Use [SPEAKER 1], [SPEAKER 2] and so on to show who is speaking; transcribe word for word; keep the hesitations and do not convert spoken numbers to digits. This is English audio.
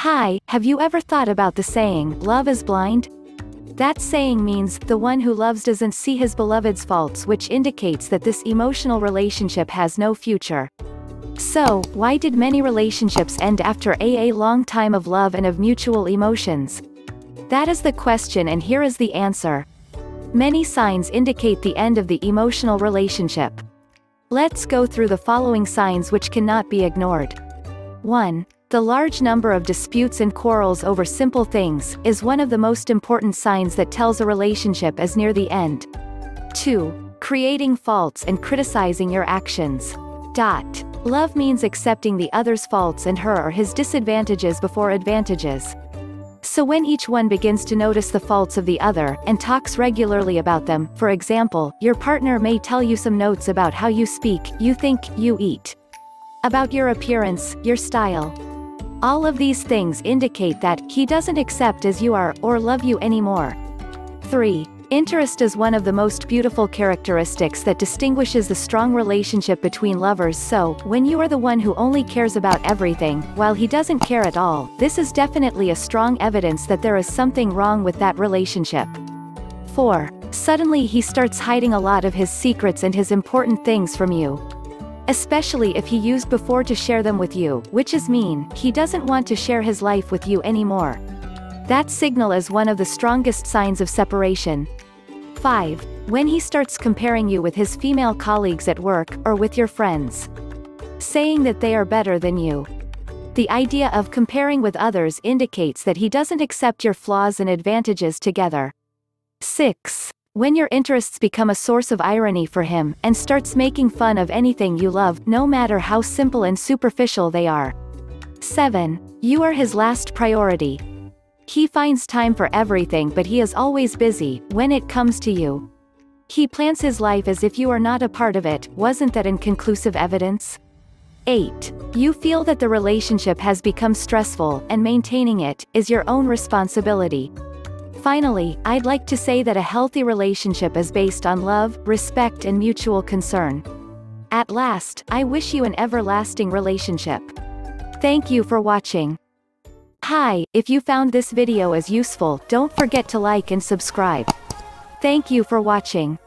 [SPEAKER 1] Hi, have you ever thought about the saying, love is blind? That saying means, the one who loves doesn't see his beloved's faults, which indicates that this emotional relationship has no future. So, why did many relationships end after a, a long time of love and of mutual emotions? That is the question, and here is the answer. Many signs indicate the end of the emotional relationship. Let's go through the following signs which cannot be ignored. one. The large number of disputes and quarrels over simple things is one of the most important signs that tells a relationship is near the end. two. Creating faults and criticizing your actions. Dot. Love means accepting the other's faults and her or his disadvantages before advantages. So when each one begins to notice the faults of the other, and talks regularly about them, for example, your partner may tell you some notes about how you speak, you think, you eat. About your appearance, your style. All of these things indicate that he doesn't accept as you are, or love you anymore. three. Interest is one of the most beautiful characteristics that distinguishes the strong relationship between lovers, so, when you are the one who only cares about everything, while he doesn't care at all, this is definitely a strong evidence that there is something wrong with that relationship. four. Suddenly he starts hiding a lot of his secrets and his important things from you. Especially if he used before to share them with you, which is mean, he doesn't want to share his life with you anymore. That signal is one of the strongest signs of separation. five. When he starts comparing you with his female colleagues at work, or with your friends. Saying that they are better than you. The idea of comparing with others indicates that he doesn't accept your flaws and advantages together. six. When your interests become a source of irony for him, and starts making fun of anything you love, no matter how simple and superficial they are. seven. You are his last priority. He finds time for everything, but he is always busy when it comes to you. He plans his life as if you are not a part of it. Wasn't that inconclusive evidence? eight. You feel that the relationship has become stressful, and maintaining it is your own responsibility. Finally, I'd like to say that a healthy relationship is based on love, respect, and mutual concern. At last, I wish you an everlasting relationship. Thank you for watching. Hi, if you found this video as useful, don't forget to like and subscribe. Thank you for watching.